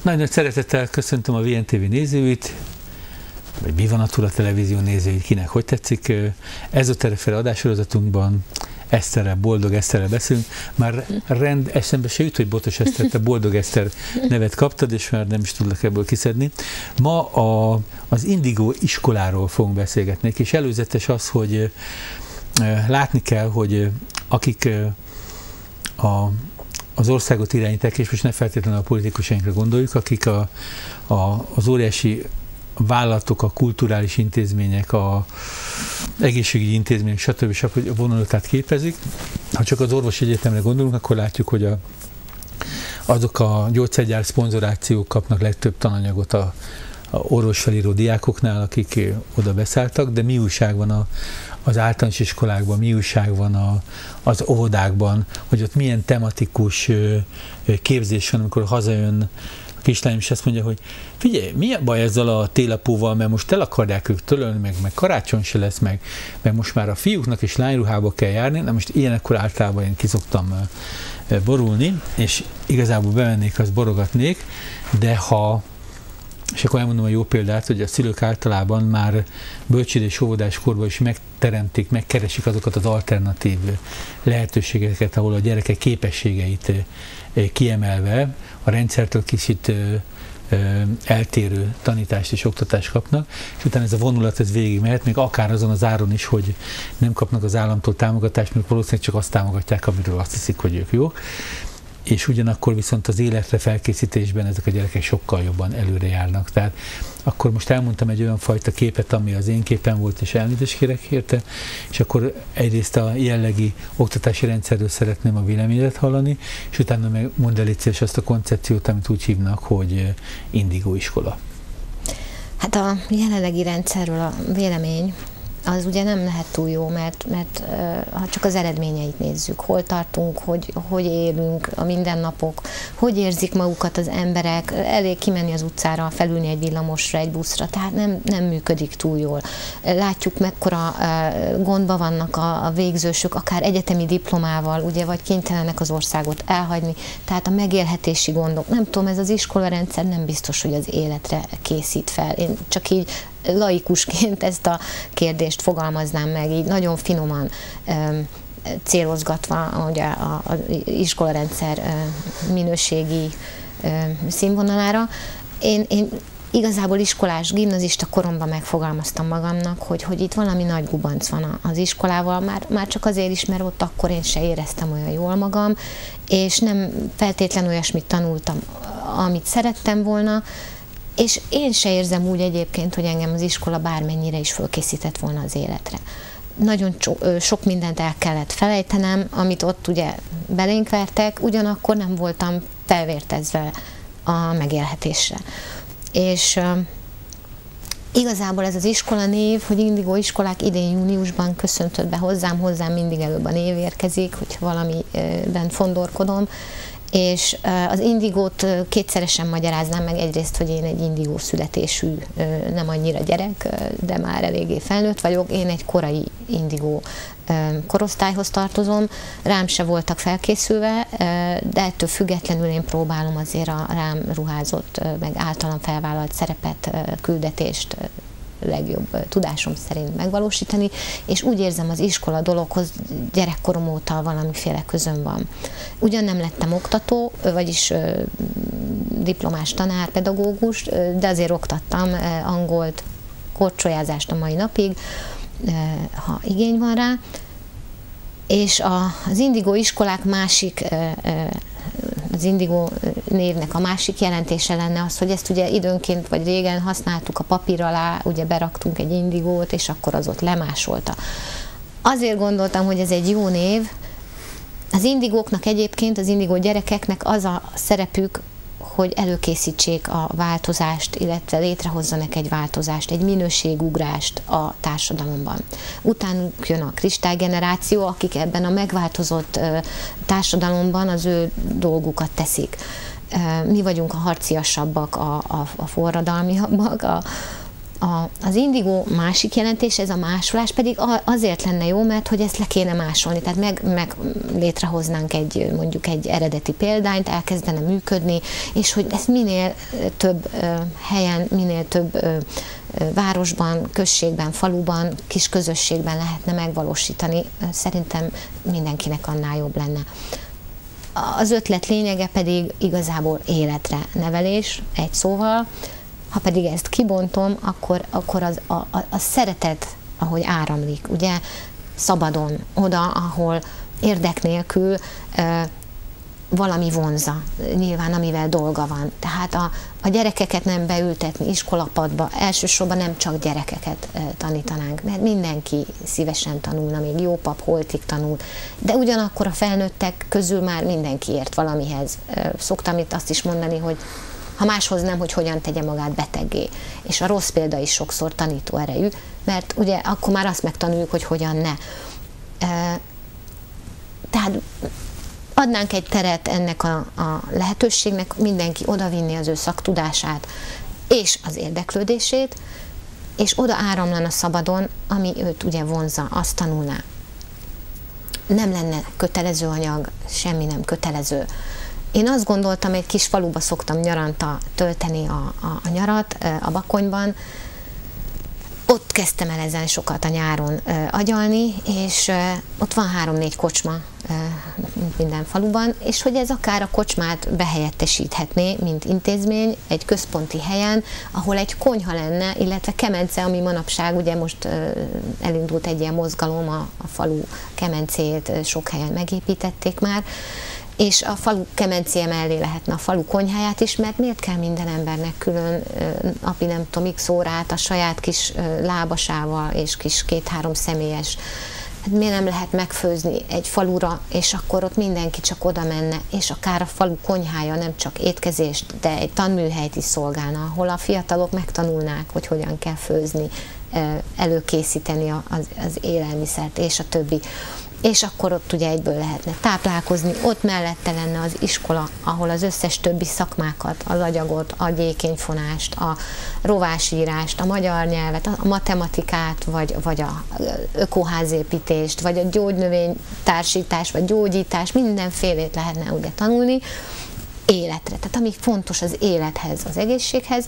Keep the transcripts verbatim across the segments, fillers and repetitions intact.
Nagyon nagy szeretettel köszöntöm a vé en té vé nézőit, vagy Mi van a túl a televízió nézőit, kinek hogy tetszik. Ezoterefere adássorozatunkban Eszterrel, Boldog Eszterrel beszélünk. Már rend eszembe se jut, hogy Botos Eszter, te Boldog Eszter nevet kaptad, és már nem is tudlak ebből kiszedni. Ma a, az Indigo iskoláról fogunk beszélgetni, és előzetes az, hogy látni kell, hogy akik a az országot irányítják, és most ne feltétlenül a politikusainkra gondoljuk, akik a, a, az óriási vállalatok, a kulturális intézmények, a egészségügyi intézmények, stb. stb. Vonulatát képezik. Ha csak az orvosi egyetemre gondolunk, akkor látjuk, hogy a, azok a gyógyszergyár szponzorációk kapnak legtöbb tananyagot a, a orvosfelíró diákoknál, akik oda beszálltak, de mi újság van a az általános iskolákban, mi újság van a, az óvodákban, hogy ott milyen tematikus képzés van, amikor hazajön a kislányom, és azt mondja, hogy figyelj, mi a baj ezzel a télapóval, mert most el akarják ők tölölni, meg, meg karácsony se lesz, meg, meg most már a fiúknak is lányruhába kell járni, na most ilyenekkor általában én ki szoktam borulni, és igazából bemennék, azt borogatnék, de ha és akkor elmondom a jó példát, hogy a szülők általában már bölcsőd és óvodás korban is megteremtik, megkeresik azokat az alternatív lehetőségeket, ahol a gyerekek képességeit kiemelve a rendszertől kicsit eltérő tanítást és oktatást kapnak, és utána ez a vonulat ez végig mehet, még akár azon az áron is, hogy nem kapnak az államtól támogatást, mert valószínűleg csak azt támogatják, amiről azt hiszik, hogy ők jók. És ugyanakkor viszont az életre felkészítésben ezek a gyerekek sokkal jobban előre járnak. Tehát akkor most elmondtam egy olyan fajta képet, ami az én képem volt, és elnézést kérek érte, és akkor egyrészt a jellegi oktatási rendszerről szeretném a véleményet hallani, és utána meg mondd el légy azt a koncepciót, amit úgy hívnak, hogy Indigo iskola. Hát a jelenlegi rendszerről a vélemény az ugye nem lehet túl jó, mert, mert ha csak az eredményeit nézzük, hol tartunk, hogy, hogy élünk a mindennapok, hogy érzik magukat az emberek, elég kimenni az utcára, felülni egy villamosra, egy buszra, tehát nem, nem működik túl jól. Látjuk, mekkora gondban vannak a, a végzősök, akár egyetemi diplomával, ugye, vagy kénytelenek az országot elhagyni, tehát a megélhetési gondok. Nem tudom, ez az iskolarendszer nem biztos, hogy az életre készít fel. Én csak így laikusként ezt a kérdést fogalmaznám meg, így nagyon finoman um, célozgatva hogy az iskolarendszer um, minőségi um, színvonalára. Én, én igazából iskolás, gimnazista koromban megfogalmaztam magamnak, hogy, hogy itt valami nagy gubanc van az iskolával, már, már csak azért is, mert ott akkor én se éreztem olyan jól magam, és nem feltétlenül olyasmit tanultam, amit szerettem volna, és én se érzem úgy egyébként, hogy engem az iskola bármennyire is fölkészített volna az életre. Nagyon sok mindent el kellett felejtenem, amit ott ugye belénk vertek, ugyanakkor nem voltam felvértezve a megélhetésre. És uh, igazából ez az iskola név, hogy Indigo iskolák idén júniusban köszöntött be hozzám, hozzám mindig előbb a név érkezik, hogyha valamiben fondorkodom, és az indigót kétszeresen magyaráznám meg, egyrészt, hogy én egy indigó születésű, nem annyira gyerek, de már eléggé felnőtt vagyok. Én egy korai indigó korosztályhoz tartozom, rám se voltak felkészülve, de ettől függetlenül én próbálom azért a rám ruházott, meg általam felvállalt szerepet, küldetést legjobb tudásom szerint megvalósítani, és úgy érzem, az iskola dologhoz gyerekkorom óta valamiféle közöm van. Ugyan nem lettem oktató, vagyis ö, diplomás tanár, pedagógus, de azért oktattam ö, angolt, korcsolyázást a mai napig, ö, ha igény van rá, és a, az Indigo iskolák másik ö, ö, az Indigo névnek a másik jelentése lenne az, hogy ezt ugye időnként vagy régen használtuk a papír alá, ugye beraktunk egy indigót, és akkor az ott lemásolta. Azért gondoltam, hogy ez egy jó név. Az indigóknak egyébként, az indigó gyerekeknek az a szerepük, hogy előkészítsék a változást, illetve létrehozzanak egy változást, egy minőségugrást a társadalomban. Utánuk jön a kristálygeneráció, akik ebben a megváltozott társadalomban az ő dolgukat teszik. Mi vagyunk a harciasabbak, a, a, a forradalmiabbak, a, A, az Indigo másik jelentés, ez a másolás pedig azért lenne jó, mert hogy ezt le kéne másolni, tehát meg, meg létrehoznánk egy, mondjuk egy eredeti példányt, elkezdene működni, és hogy ezt minél több ö, helyen, minél több ö, városban, községben, faluban, kis közösségben lehetne megvalósítani, szerintem mindenkinek annál jobb lenne. Az ötlet lényege pedig igazából életre nevelés, egy szóval. Ha pedig ezt kibontom, akkor, akkor az, a, a, a szeretet, ahogy áramlik, ugye, szabadon, oda, ahol érdek nélkül e, valami vonza, nyilván amivel dolga van. Tehát a, a gyerekeket nem beültetni iskolapadba, elsősorban nem csak gyerekeket e, tanítanánk, mert mindenki szívesen tanulna, még jó pap holtig tanul, de ugyanakkor a felnőttek közül már mindenki ért valamihez. E, szoktam itt azt is mondani, hogy ha máshoz nem, hogy hogyan tegye magát beteggé. És a rossz példa is sokszor tanító erejű, mert ugye akkor már azt megtanuljuk, hogy hogyan ne. E, tehát adnánk egy teret ennek a, a lehetőségnek, mindenki odavinni az ő szaktudását és az érdeklődését, és oda áramlana szabadon, ami őt ugye vonzza, azt tanulná. Nem lenne kötelező anyag, semmi nem kötelező. Én azt gondoltam, egy kis faluba szoktam nyaranta tölteni a, a, a nyarat, a Bakonyban. Ott kezdtem el ezen sokat a nyáron agyalni, és ott van három-négy kocsma minden faluban, és hogy ez akár a kocsmát behelyettesíthetné, mint intézmény, egy központi helyen, ahol egy konyha lenne, illetve kemence, ami manapság, ugye most elindult egy ilyen mozgalom, a, a falu kemencéjét sok helyen megépítették már, és a falu kemencéje mellé lehetne a falu konyháját is, mert miért kell minden embernek külön napi nem tudom x órát a saját kis lábasával és kis két-három személyes. Hát miért nem lehet megfőzni egy falura, és akkor ott mindenki csak oda menne, és akár a falu konyhája nem csak étkezést, de egy tanműhelyt is szolgálna, ahol a fiatalok megtanulnák, hogy hogyan kell főzni, előkészíteni az, az élelmiszert, és a többi. És akkor ott ugye egyből lehetne táplálkozni, ott mellette lenne az iskola, ahol az összes többi szakmákat, a agyagot, a gyékényfonást, a rovásírást, a magyar nyelvet, a matematikát, vagy, vagy a ökoházépítést, vagy a gyógynövénytársítás, vagy gyógyítás, mindenfélét lehetne ugye tanulni életre. Tehát ami fontos az élethez, az egészséghez,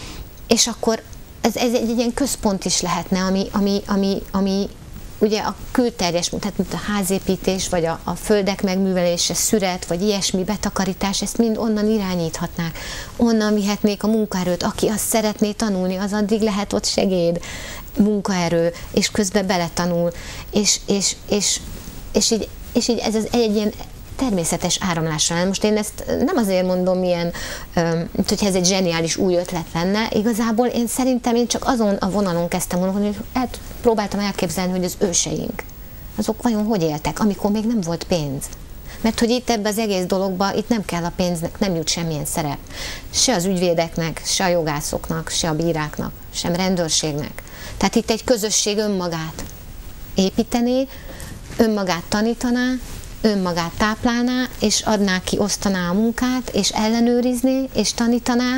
és akkor ez, ez egy, egy ilyen központ is lehetne, ami, ami, ami, ami ugye a külterjes, tehát mint a házépítés, vagy a, a földek megművelése, szüret, vagy ilyesmi, betakarítás, ezt mind onnan irányíthatnák. Onnan vihetnék a munkaerőt, aki azt szeretné tanulni, az addig lehet ott segéd, munkaerő, és közben beletanul, és, és, és, és, így, és így ez az egy ilyen természetes áramlásra. Most én ezt nem azért mondom, milyen, hogyha ez egy zseniális új ötlet lenne, igazából én szerintem én csak azon a vonalon kezdtem gondolni, hogy hát próbáltam elképzelni, hogy az őseink, azok vajon hogy éltek, amikor még nem volt pénz. Mert hogy itt ebbe az egész dologba, itt nem kell a pénznek, nem jut semmilyen szerep. Se az ügyvédeknek, se a jogászoknak, se a bíráknak, sem rendőrségnek. Tehát itt egy közösség önmagát építené, önmagát tanítaná, önmagát táplálná, és adná ki, osztaná a munkát, és ellenőrizné, és tanítaná,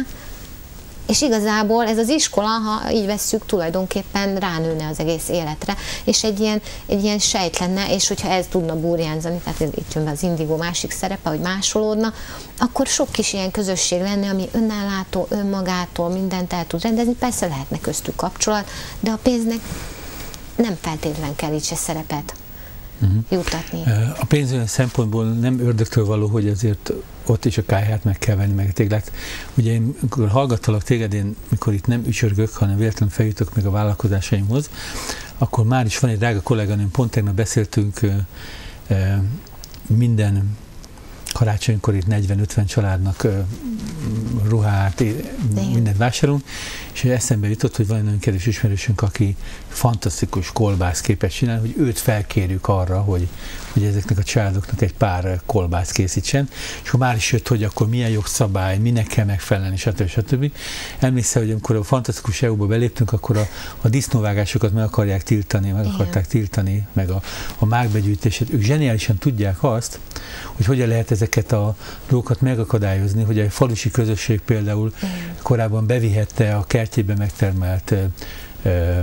és igazából ez az iskola, ha így vesszük, tulajdonképpen ránőne az egész életre, és egy ilyen, egy ilyen sejt lenne, és hogyha ez tudna burjánzani, tehát ez itt jön be az Indigo másik szerepe, hogy másolódna, akkor sok kis ilyen közösség lenne, ami önállátó, önmagától mindent el tud rendezni, persze lehetne köztük kapcsolat, de a pénznek nem feltétlenül kell így se szerepet jutatni. A pénz olyan szempontból nem ördögtől való, hogy azért ott is a kályhát meg kell venni, meg a téglát. Ugye én, amikor hallgattalak téged, én mikor itt nem ücsörgök, hanem véletlenül feljutok meg a vállalkozásaimhoz, akkor már is van egy drága kolléganőm, pont tegnap beszéltünk minden karácsonykor itt negyven-ötven családnak ruhát, mindent vásárolunk, és eszembe jutott, hogy van egy nagyon kedves ismerősünk, aki fantasztikus kolbász képet csinál, hogy őt felkérjük arra, hogy, hogy ezeknek a családoknak egy pár kolbász készítsen, és akkor már is jött, hogy akkor milyen jogszabály, minek kell megfelelni, stb. stb. Emlékszel, hogy amikor a fantasztikus é u-ba beléptünk, akkor a, a disznóvágásokat meg akarják tiltani, meg Igen. akarták tiltani, meg a, a mágbegyűjtését. Ők zseniálisan tudják azt, hogy hogyan lehet ezeket a dolgokat megakadályozni, hogy a falusi közösség például igen. korábban bevihette a kertjébe megtermelt ö,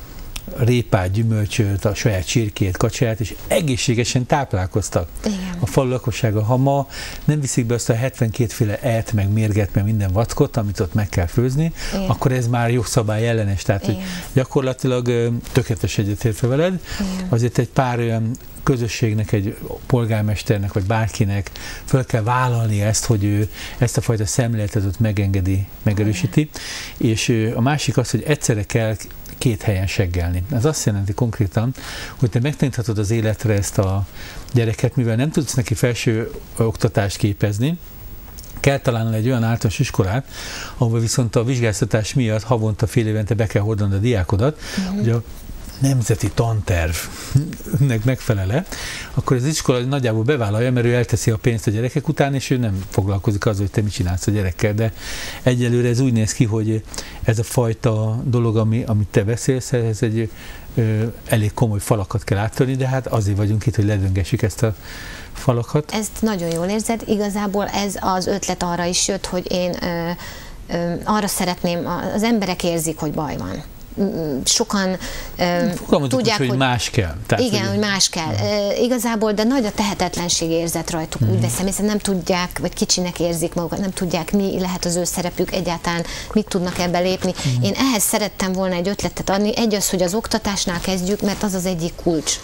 répát, gyümölcsöt, a saját csirkét, kacsát, és egészségesen táplálkoztak. Igen. A falu lakossága. Ha ma nem viszik be azt a hetvenkétféle et, meg mérget, meg minden vackot, amit ott meg kell főzni, igen. akkor ez már jogszabály ellenes. Tehát, igen. hogy gyakorlatilag tökéletes egyetértve veled, igen. azért egy pár olyan közösségnek, egy polgármesternek, vagy bárkinek fel kell vállalni ezt, hogy ő ezt a fajta szemléletet ott megengedi, megerősíti. Igen. És a másik az, hogy egyszerre kell két helyen seggelni. Ez azt jelenti konkrétan, hogy te megtaníthatod az életre ezt a gyereket, mivel nem tudsz neki felső oktatást képezni, kell találnod egy olyan általános iskolát, ahol viszont a vizsgáztatás miatt havonta fél évente be kell hordanod a diákodat, mm-hmm. hogy a nemzeti tantervnek megfelele, akkor az iskola nagyjából bevállalja, mert ő elteszi a pénzt a gyerekek után, és ő nem foglalkozik azzal, hogy te mit csinálsz a gyerekkel, de egyelőre ez úgy néz ki, hogy ez a fajta dolog, ami, amit te beszélsz, ez egy ö, elég komoly falakat kell áttörni, de hát azért vagyunk itt, hogy ledöngessük ezt a falakat. Ezt nagyon jól érzed, igazából ez az ötlet arra is jött, hogy én ö, ö, arra szeretném, az emberek érzik, hogy baj van. Sokan uh, tudják, hogy, hogy más kell. Tehát, igen, hogy, hogy más kell. Uh, igazából, de nagy a tehetetlenség érzet rajtuk, uh-huh. úgy veszem, hiszen nem tudják, vagy kicsinek érzik magukat, nem tudják, mi lehet az ő szerepük, egyáltalán mit tudnak ebbe lépni. Uh-huh. Én ehhez szerettem volna egy ötletet adni. Egy az, hogy az oktatásnál kezdjük, mert az az egyik kulcs.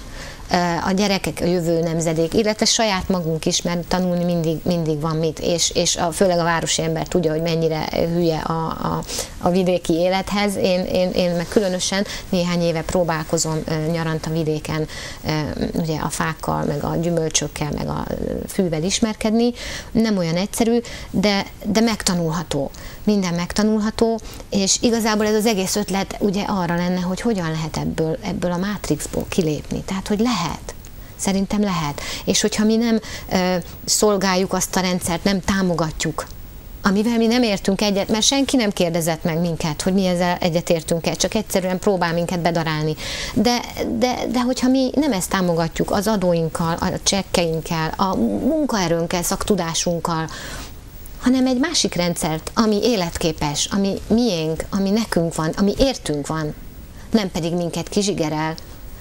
A gyerekek, a jövő nemzedék, illetve saját magunk is, mert tanulni mindig, mindig van mit, és, és a, főleg a városi ember tudja, hogy mennyire hülye a, a, a vidéki élethez. Én, én, én meg különösen néhány éve próbálkozom nyarant a vidéken ugye a fákkal, meg a gyümölcsökkel, meg a fűvel ismerkedni. Nem olyan egyszerű, de, de megtanulható. Minden megtanulható, és igazából ez az egész ötlet ugye arra lenne, hogy hogyan lehet ebből, ebből a mátrixból kilépni. Tehát, hogy lehet. Szerintem lehet. És hogyha mi nem ö, szolgáljuk azt a rendszert, nem támogatjuk, amivel mi nem értünk egyet, mert senki nem kérdezett meg minket, hogy mi ezzel egyet értünk-e, csak egyszerűen próbál minket bedarálni. De, de, de hogyha mi nem ezt támogatjuk az adóinkkal, a csekkeinkkel, a munkaerőnkkel, szaktudásunkkal, hanem egy másik rendszert, ami életképes, ami miénk, ami nekünk van, ami értünk van, nem pedig minket kizsigerel.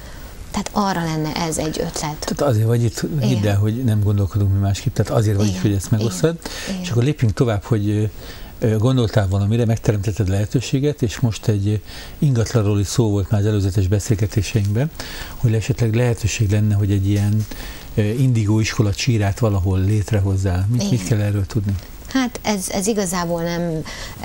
Tehát arra lenne ez egy ötlet. Tehát azért vagy itt, hidd el, hogy nem gondolkodunk mi másképp, tehát azért vagy itt, hogy ezt megosztod. És akkor lépjünk tovább, hogy gondoltál valamire, megteremtetted lehetőséget, és most egy ingatlanról is szó volt már az előzetes beszélgetéseinkben, hogy esetleg lehetőség lenne, hogy egy ilyen indigó iskola csírát valahol létrehozzál. Mit, mit kell erről tudni? Hát ez, ez igazából nem,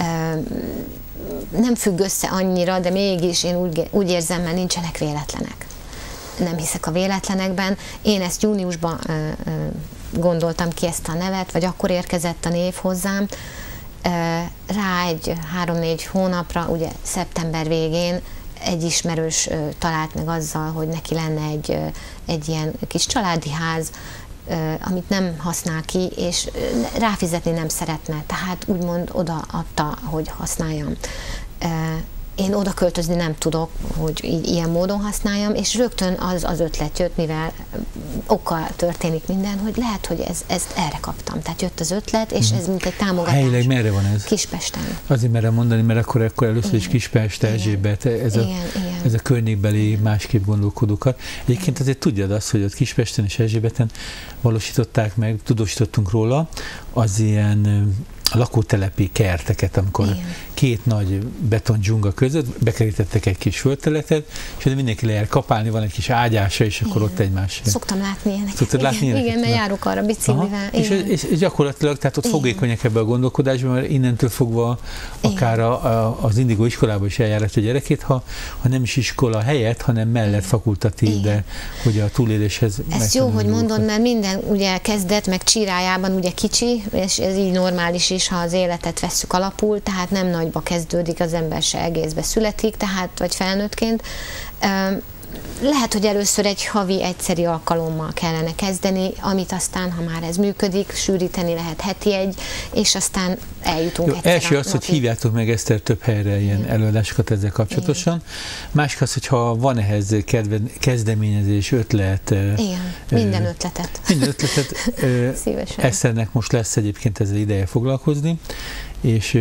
nem függ össze annyira, de mégis én úgy, úgy érzem, mert nincsenek véletlenek. Nem hiszek a véletlenekben. Én ezt júniusban gondoltam ki ezt a nevet, vagy akkor érkezett a név hozzám. Rá egy három-négy hónapra, ugye szeptember végén egy ismerős talált meg azzal, hogy neki lenne egy, egy ilyen kis családi ház, amit nem használ ki, és ráfizetni nem szeretne, tehát úgymond odaadta, hogy használjam. Én oda költözni nem tudok, hogy így, ilyen módon használjam, és rögtön az az ötlet jött, mivel okkal történik minden, hogy lehet, hogy ez, ezt erre kaptam. Tehát jött az ötlet, és ez mint egy támogatás. Helyileg merre van ez? Kispesten. Azért merem mondani, mert akkor, akkor először is Kispest, Erzsébet, ez, igen, a, igen. ez a környékbeli igen. másképp gondolkodókat. Egyébként igen. azért tudjad azt, hogy ott Kispesten és Erzsébeten valósították meg, tudósítottunk róla, az ilyen a lakótelepi kerteket, amikor igen. két nagy betondzsunga között bekerítettek egy kis földterületet, és mindenki le jár kapálni, van egy kis ágyása, és akkor igen. ott egymás. Szoktam látni ilyeneket. Szoktad igen, látni ilyeneket? Igen, mert járok arra biciklivel. És, és, és gyakorlatilag, tehát ott igen. fogékonyak ebbe a gondolkodásban, mert innentől fogva akár a, a, az indigó iskolába is eljárat a gyerekét, ha, ha nem is iskola helyett, hanem mellett fakultatív, igen. de hogy a túléléshez. Ez jó, hogy mondod, mert minden ugye kezdet, meg csirájában ugye kicsi, és ez így normális is, ha az életet vesszük alapul, tehát nem nagyba kezdődik, az ember se egészbe születik, tehát vagy felnőttként. lehet, hogy először egy havi egyszeri alkalommal kellene kezdeni, amit aztán, ha már ez működik, sűríteni lehet heti egy, és aztán eljutunk Jó, egyszer első a az, napi. hogy hívjátok meg Eszter több helyre ilyen igen. előadásokat ezzel kapcsolatosan. Igen. Másik az, hogyha van ehhez kedve, kezdeményezés, ötlet. Igen, minden ötletet. Minden ötletet. Szívesen. Eszternek most lesz egyébként ezzel ideje foglalkozni, és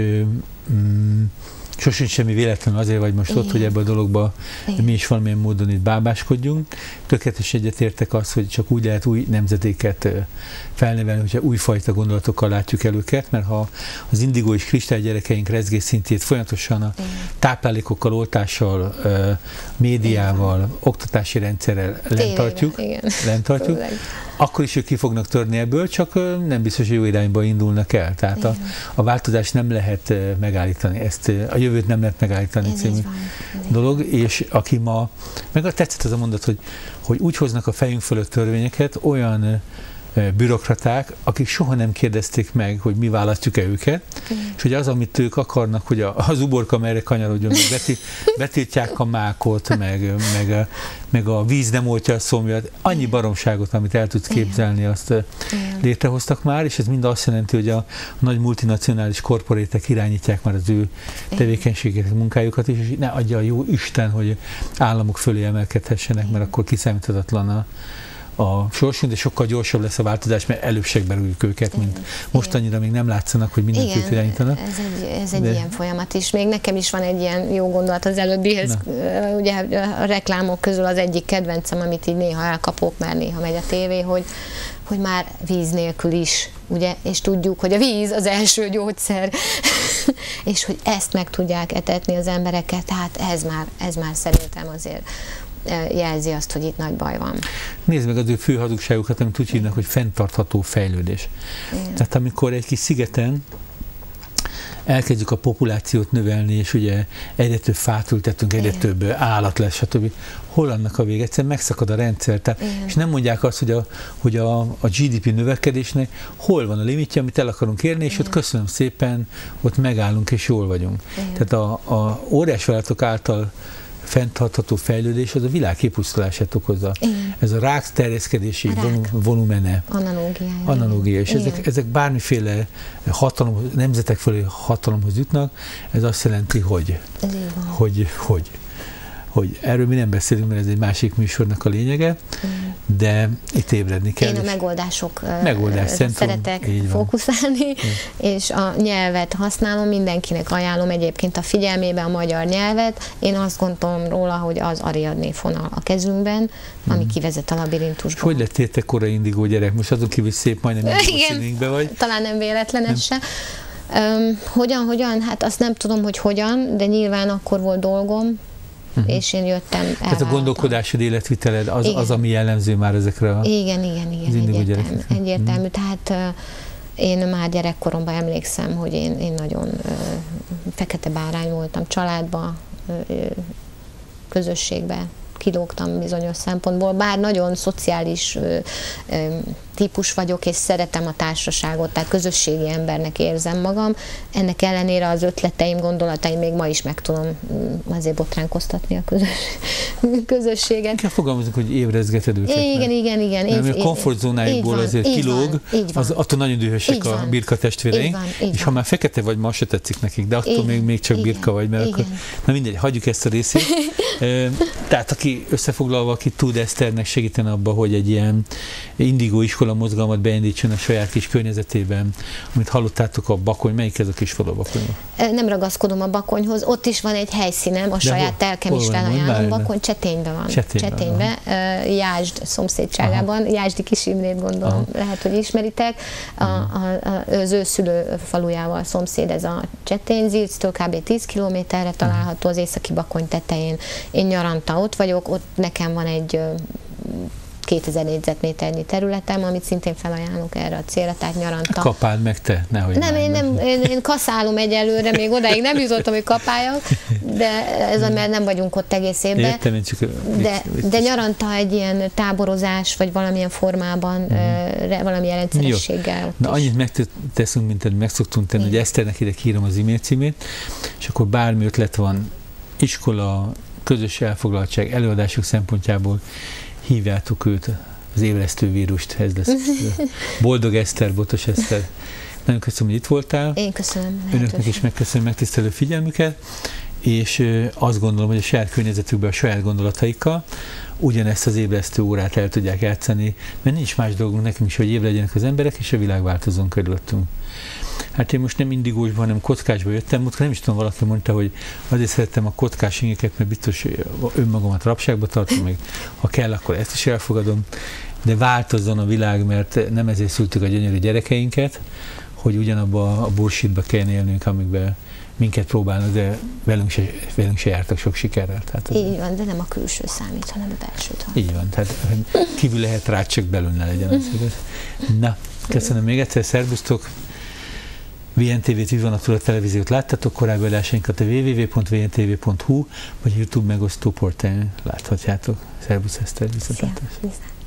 mm, sosincs semmi véletlen, azért vagy most igen. ott, hogy ebbe a dologba igen. mi is valamilyen módon itt bábáskodjunk. Tökéletes egyetértek az, hogy csak úgy lehet új nemzetéket felnevelni, hogyha újfajta gondolatokkal látjuk el őket, mert ha az indigó és kristály gyerekeink rezgésszintjét folyamatosan a igen. táplálékokkal, oltással, médiával, igen. oktatási rendszerrel lentartjuk, lentartjuk akkor is ők ki fognak törni ebből, csak nem biztos, hogy jó irányba indulnak el. Tehát a, a változást nem lehet megállítani, ezt a jövőt nem lehet megállítani című dolog, és aki ma, meg tetszett az a mondat, hogy, hogy úgy hoznak a fejünk fölött törvényeket olyan bürokraták, akik soha nem kérdezték meg, hogy mi választjuk-e őket, mm. és hogy az, amit ők akarnak, hogy a, az uborka merre kanyarodjon, meg beti, betiltják a mákot, meg, meg, a, meg a víz nem oltja a szomjat, annyi baromságot, amit el tudsz képzelni, azt Igen. létrehoztak már, és ez mind azt jelenti, hogy a nagy multinacionális korporétek irányítják már az ő tevékenységeket, munkájukat is, és ne adja a jó Isten, hogy államok fölé emelkedhessenek, mert akkor kiszámíthatatlan a a sorsunk, de sokkal gyorsabb lesz a változás, mert előbb segberüljük őket, mint igen, most annyira még nem látszanak, hogy mindenkit irányítanak. Ez egy, ez egy de... ilyen folyamat is. Még nekem is van egy ilyen jó gondolat az előbbihez. Na. Ugye a reklámok közül az egyik kedvencem, amit így néha elkapok, mert néha megy a tévé, hogy, hogy már víz nélkül is, ugye, és tudjuk, hogy a víz az első gyógyszer, és hogy ezt meg tudják etetni az embereket, tehát ez már, ez már szerintem azért jelzi azt, hogy itt nagy baj van. Nézd meg az ő fő hazugságukat, amit úgy hívnak, hogy fenntartható fejlődés. Igen. Tehát amikor egy kis szigeten elkezdjük a populációt növelni, és ugye egyre több fát ültetünk, egyre Igen. több állat lesz, stb. Hol annak a vége? Egyszerűen megszakad a rendszer. Tehát, és nem mondják azt, hogy, a, hogy a, a gé dé pé növekedésnek hol van a limitje, amit el akarunk érni, és Igen. ott köszönöm szépen, ott megállunk, és jól vagyunk. Igen. Tehát a, a óriás vállalatok által fenntartható fejlődés az a világ kipusztulását okozza. Igen. Ez a rák terjeszkedési a rák. volumene. Analógiája. Analógia. És ezek, ezek bármiféle hatalom, nemzetek fölé hatalomhoz jutnak, ez azt jelenti, hogy hogy, hogy, hogy erről mi nem beszélünk, mert ez egy másik műsornak a lényege, Igen. de itt ébredni kell. Én a megoldások megoldás szeretek fókuszálni, és a nyelvet használom, mindenkinek ajánlom egyébként a figyelmébe a magyar nyelvet. Én azt gondolom róla, hogy az Ariadné fonal a kezünkben, ami hmm. kivezet a labirintusból. Hogy lettél korai indigó gyerek? Most azon kívül szép, majdnem színünkbe vagy. Talán nem véletlen ez se. Um, hogyan, hogyan? Hát azt nem tudom, hogy hogyan, de nyilván akkor volt dolgom, Uh-huh. és én jöttem, elváltam. Tehát a gondolkodásod, életviteled az, az, ami jellemző már ezekre a... Igen, igen, igen, egyértelmű. egyértelmű. Uh-huh. Tehát uh, én már gyerekkoromban emlékszem, hogy én, én nagyon uh, fekete bárány voltam családba, uh, közösségbe, kilógtam bizonyos szempontból, bár nagyon szociális ö, ö, típus vagyok, és szeretem a társaságot, tehát közösségi embernek érzem magam. Ennek ellenére az ötleteim, gondolataim még ma is meg tudom azért botránkoztatni a közös, közösséget. Kell fogalmazunk, hogy ébrezgeted őket. Igen, igen, igen. Mert én, a komfortzónájukból azért így kilóg, van, az attól nagyon dühösek a birka testvéreink, és ha már fekete vagy, ma se tetszik nekik, de attól még, még csak igen, birka vagy, mert igen. akkor, na mindegy, hagyjuk ezt a részét. Tehát aki összefoglalva, aki tud Eszternek segíteni abba, hogy egy ilyen indigó iskola mozgalmat beindítson a saját kis környezetében, amit hallottátok a Bakony, melyik ez a kis falu Bakony? Nem ragaszkodom a Bakonyhoz, ott is van egy helyszínem, a de saját telkem is felajánlom. Bakony Csetényben van. Csetényben, Csetényben uh, Jásd szomszédságában, Aha. Jásdi Kis Imrét gondolom, Aha. lehet, hogy ismeritek. A, a, a, az ő szülő falujával szomszéd ez a Csetény, Zilctől kb. tíz kilométerre található az északi Bakony tetején. Én nyaranta ott vagyok, ott nekem van egy kétezer négyzetméternyi területem, amit szintén felajánlok erre a célra, tehát nyaranta. Kapáld meg te, nehogy nem, én, nem én, én kaszálom egyelőre, még odáig nem jutottam, hogy kapáljak, de ez a, mert nem vagyunk ott egész évben. Értem, én csak de, de nyaranta egy ilyen táborozás, vagy valamilyen formában, mm. valamilyen rendszerességgel. Na annyit megteszünk, mint meg szoktunk tenni, hogy Eszternek ide kírom az e-mail címét, és akkor bármi ötlet van, iskola, közös elfoglaltság, előadások szempontjából hívjátok őt, az ébresztő vírust, ez lesz. Boldog Eszter, Botos Eszter. Nagyon köszönöm, hogy itt voltál. Én köszönöm. Önöknek is megköszönöm megtisztelő figyelmüket, és azt gondolom, hogy a saját környezetükben a saját gondolataikkal ugyanezt az ébresztő órát el tudják játszani, mert nincs más dolgunk nekünk is, hogy év legyenek az emberek, és a világ változzon körülöttünk. Hát én most nem indigósban, hanem kockásba jöttem, múltkor nem is tudom, valaki mondta, hogy azért szerettem a kockás ingeket, mert biztos önmagamat rabságba tartom, meg ha kell, akkor ezt is elfogadom, de változzon a világ, mert nem ezért szültük a gyönyörű gyerekeinket, hogy ugyanabba a bullshitba kell élnünk, amikben minket próbálnak, de velünk se, velünk se jártak sok sikerrel. Tehát így van, de nem a külső számít, hanem a belső. Így van, tehát kívül lehet rá, csak belül ne legyen az. Na, köszönöm még egyszer, szervusztok! vé en té vét, Viva Natura televíziót láttatok, korábbi adásainkat a double-u double-u double-u pont v n t v pont h u vagy YouTube megosztó portálon láthatjátok. Szervusz, Eszter, viszontlátásra!